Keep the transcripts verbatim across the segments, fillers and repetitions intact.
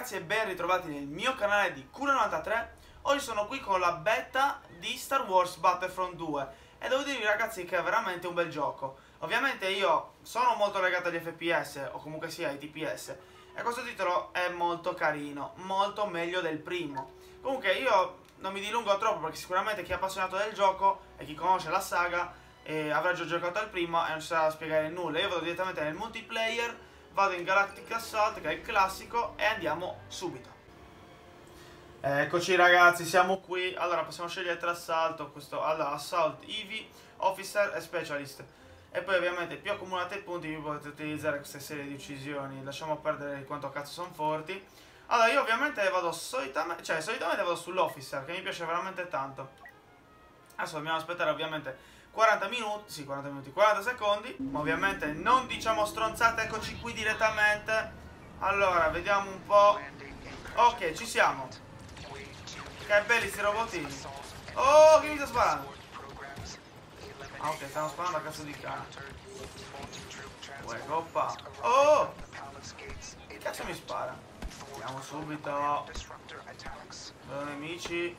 ragazzi e ben ritrovati nel mio canale di Cura novantatré. Oggi sono qui con la beta di Star Wars Battlefront due e devo dirvi ragazzi che è veramente un bel gioco. Ovviamente io sono molto legato agli F P S o comunque sia ai T P S e questo titolo è molto carino, molto meglio del primo. Comunque io non mi dilungo troppo perché sicuramente chi è appassionato del gioco e chi conosce la saga eh, avrà già giocato al primo e non ci sarà da spiegare nulla. Io vado direttamente nel multiplayer, vado in Galactic Assault che è il classico e andiamo subito. Eccoci ragazzi, siamo qui. Allora possiamo scegliere tra assalto, questo allora Assault, E V, Officer e Specialist. E poi ovviamente più accumulate punti più potete utilizzare queste serie di uccisioni. Lasciamo perdere di quanto cazzo sono forti. Allora io ovviamente vado solitamente, cioè solitamente vado sull'Officer che mi piace veramente tanto. Adesso dobbiamo aspettare ovviamente quaranta minuti, sì quaranta minuti, quaranta secondi. Ma ovviamente non diciamo stronzate, eccoci qui direttamente. Allora vediamo un po'. Ok, ci siamo. Che belli sti robotini. Oh, che mi sta sparando? Ah ok, stanno sparando a cazzo di cane. Uè, coppa. Oh! Che cazzo mi spara? Andiamo subito. Vedo nemici.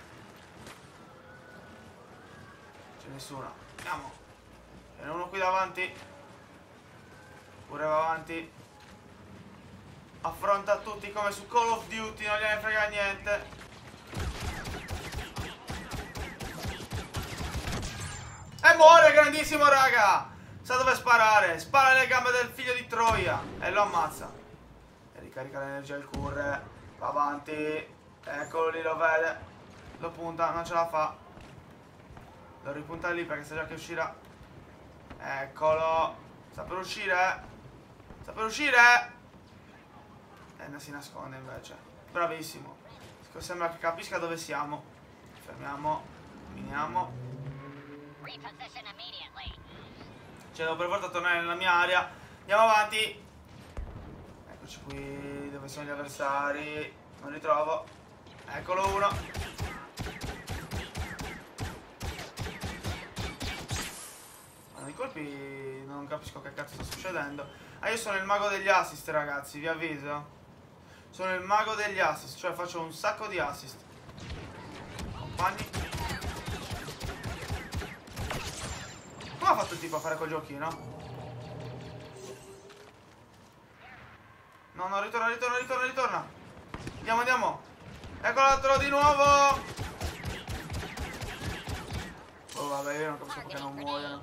C'è nessuno. Andiamo. Ce n'è uno qui davanti. Pure va avanti. Affronta tutti come su Call of Duty, non gliene frega niente. E muore, grandissimo raga. Sa dove sparare. Spara le gambe del figlio di Troia e lo ammazza. E ricarica l'energia il curre. Va avanti. Eccolo lì, lo vede. Lo punta, non ce la fa. Lo ripunta lì perché sa già che uscirà. Eccolo. Sta per uscire. Sta per uscire. E non si nasconde invece. Bravissimo. Sembra che capisca dove siamo. Fermiamo. Miniamo. Cioè devo per forza tornare nella mia area. Andiamo avanti. Eccoci qui. Dove sono gli avversari? Non li trovo. Eccolo uno. Allora, i colpi non capisco che cazzo sta succedendo. Ah, io sono il mago degli assist ragazzi, vi avviso. Sono il mago degli assist, cioè faccio un sacco di assist. Compagni. Come ha fatto il tipo a fare quel giochino? No, no, ritorna, ritorna, ritorna, ritorna. Andiamo, andiamo. Eccolatelo di nuovo. Oh, vabbè, io non capisco perché non muoiono.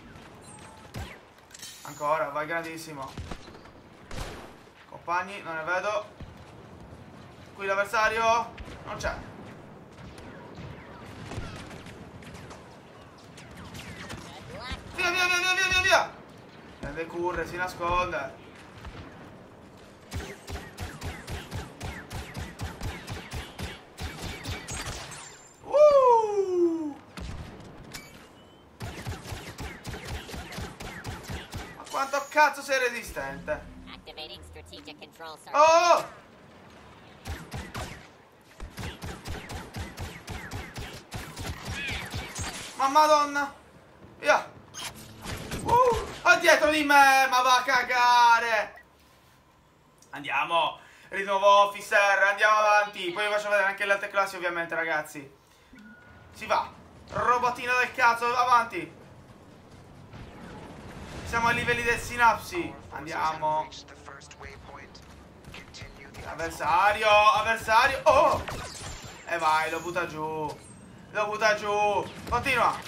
Ancora, vai grandissimo. Compagni, non ne vedo. Qui l'avversario non c'è. Via, via, via, via, via, via, via. Prende curre, si nasconde. Uh! Ma quanto cazzo sei resistente? Oh! Ma madonna! Via! Uh! Oh, dietro di me! Ma va a cagare! Andiamo! Rinnovo Officer, andiamo avanti! Poi vi faccio vedere anche le altre classi ovviamente ragazzi. Si va! Robotina del cazzo, avanti! Siamo ai livelli del sinapsi! Andiamo! Avversario! Avversario! Oh! E vai, lo butta giù! Lo butta giù! Continua!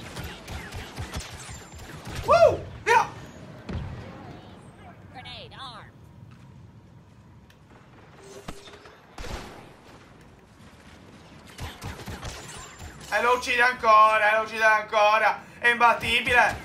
Woo! Via! E lo uccide ancora! E lo uccide ancora! È imbattibile!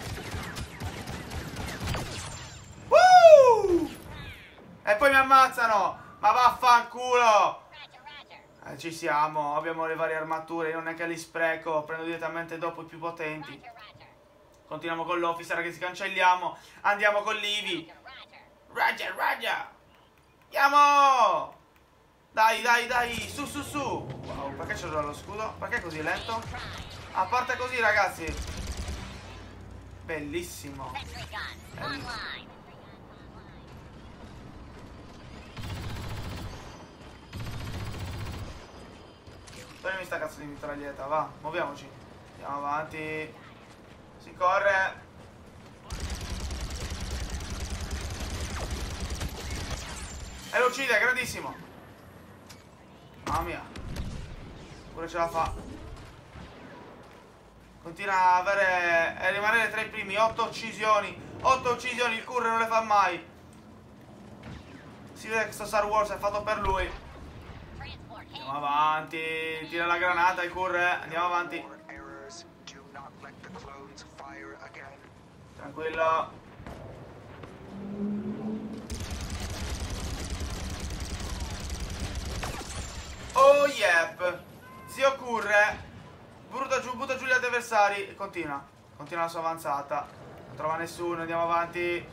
Woo! E poi mi ammazzano! Ma vaffanculo! Eh, ci siamo, abbiamo le varie armature, io non è che li spreco, prendo direttamente dopo i più potenti. Continuiamo con l'Officer che si cancelliamo, andiamo con l'E V. Roger, Roger! Andiamo! Dai, dai, dai, su, su, su! Wow, perché c'è lo scudo? Perché è così lento? A parte così ragazzi. Bellissimo. Bellissimo. Toglimi sta cazzo di mitraglietta, va, muoviamoci. Andiamo avanti. Si corre. E lo uccide, grandissimo. Mamma mia. Pure ce la fa. Continua a avere a rimanere tra i primi. otto uccisioni. otto uccisioni, il curre non le fa mai. Si vede che sto Star Wars è fatto per lui. Andiamo avanti. Tira la granata il curre. Andiamo avanti. Tranquillo. Oh yep. Zio curre. Butta giù, butta giù gli avversari. E continua. Continua la sua avanzata. Non trova nessuno. Andiamo avanti.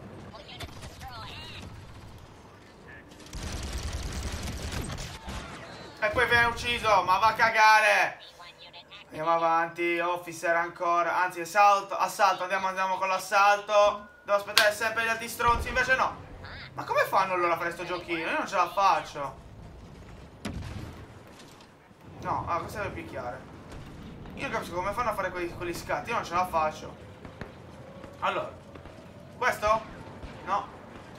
E poi viene ucciso. Ma va a cagare. Andiamo avanti. Officer ancora. Anzi assalto. Assalto. Andiamo, andiamo con l'assalto. Devo aspettare sempre gli altri stronzi. Invece no. Ma come fanno loro a fare sto giochino? Io non ce la faccio. No, ah, questo deve picchiare. Io non capisco come fanno a fare quegli, quegli scatti. Io non ce la faccio. Allora. Questo? No.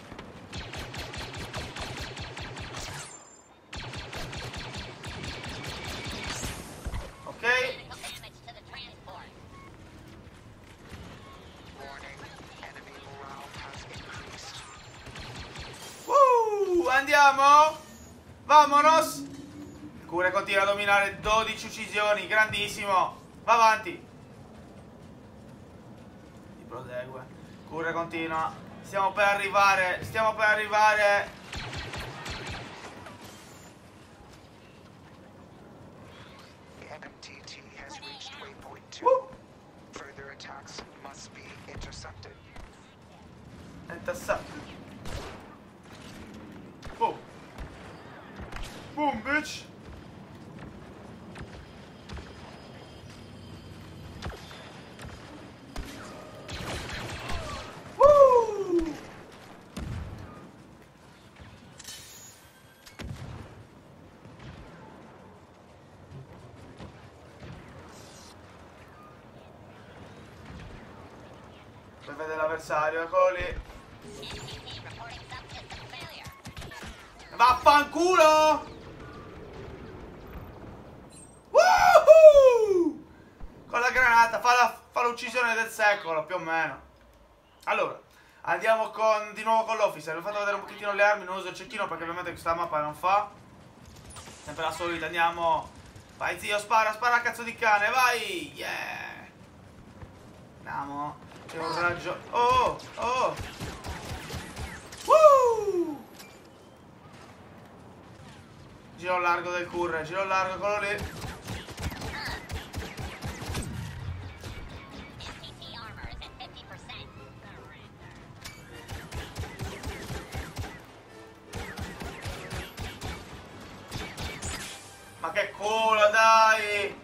Ok. Uh, andiamo. Vamonos. Il cure continua a dominare. Dodici uccisioni. Grandissimo. Va avanti. Si prosegue. Il cure continua. Stiamo per arrivare. Stiamo per arrivare. Uh. Intercept. Boom. Boom, bitch. Woo. Per vedere l'avversario, eccolo lì. Vaffanculo! Woohoo! Con la granata, fa l'uccisione del secolo, più o meno. Allora, andiamo con, di nuovo con l'officer. Vi ho fatto vedere un pochettino le armi, non uso il cecchino perché ovviamente questa mappa non fa. Sempre la solita, andiamo. Vai zio, spara, spara a cazzo di cane, vai! Yeah! Andiamo. C'è un raggio. Oh, oh! Woo! Giro largo del curre, giro largo, quello lì. Ma che culo, dai!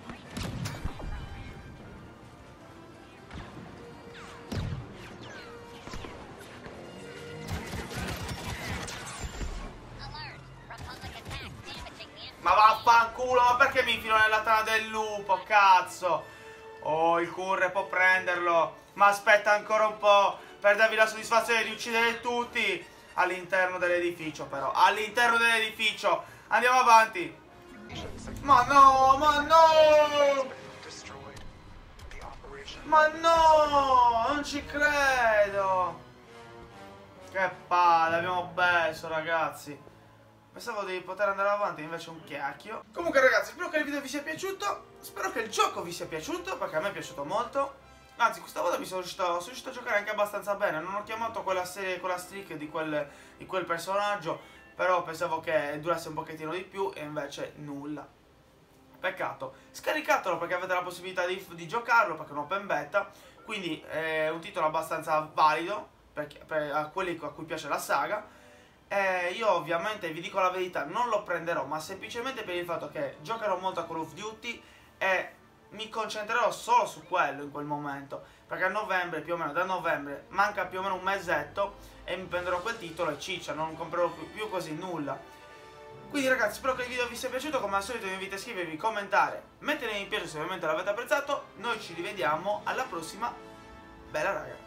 Ma vaffanculo, ma perché mi infilo nella tana del lupo, cazzo? Oh, il curre può prenderlo. Ma aspetta ancora un po' per darvi la soddisfazione di uccidere tutti. All'interno dell'edificio, però. All'interno dell'edificio. Andiamo avanti. Ma no, ma no! Ma no! Non ci credo! Che palle, abbiamo perso, ragazzi. Pensavo di poter andare avanti, invece un chiacchio. Comunque ragazzi, spero che il video vi sia piaciuto. Spero che il gioco vi sia piaciuto, perché a me è piaciuto molto. Anzi, questa volta mi sono riuscito, sono riuscito a giocare anche abbastanza bene. Non ho chiamato quella serie, quella streak di quel, di quel personaggio, però pensavo che durasse un pochettino di più e invece nulla. Peccato. Scaricatelo perché avete la possibilità di, di giocarlo, perché è un open beta. Quindi è un titolo abbastanza valido per, per a quelli a cui piace la saga. Eh, io ovviamente vi dico la verità, non lo prenderò, ma semplicemente per il fatto che giocherò molto a Call of Duty e mi concentrerò solo su quello in quel momento, perché a novembre, più o meno da novembre, manca più o meno un mesetto e mi prenderò quel titolo e ciccia, non comprerò più, più così nulla. Quindi ragazzi, spero che il video vi sia piaciuto, come al solito vi invito a iscrivervi, commentare, mettere mi piace se ovviamente l'avete apprezzato. Noi ci rivediamo alla prossima, bella raga.